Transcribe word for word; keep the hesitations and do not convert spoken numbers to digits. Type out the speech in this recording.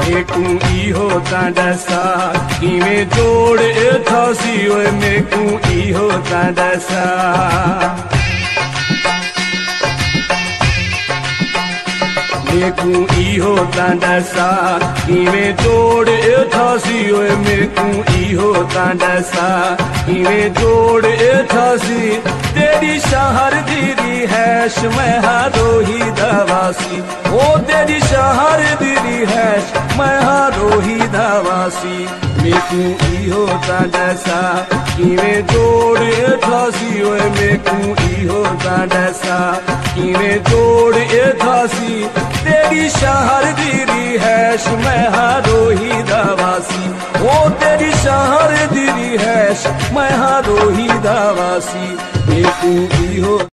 मेकू इहो ता दसा किवें जोड़ थासी ओए मेकू इहो ता दसा मेकू इहो ता दसा किवें जोड़ थासी ओए मेकू इहो ता दसा किवें जोड़ थासी तेरी शहर दीदी हैश मैं हारोही दवासी ओ तेरी शहर दीदी हैश मैं हारोही दवासी मेकू इहो ता दसा किवें जोड़ थासी ओए मेकू इहो ता दसा किवें जोड़ थासी तेरी शहर दीदी हैश मैं हारोही दवासी ओ तेरी शहर दीदी हैश मैं हारोही दवासी मेकू इहो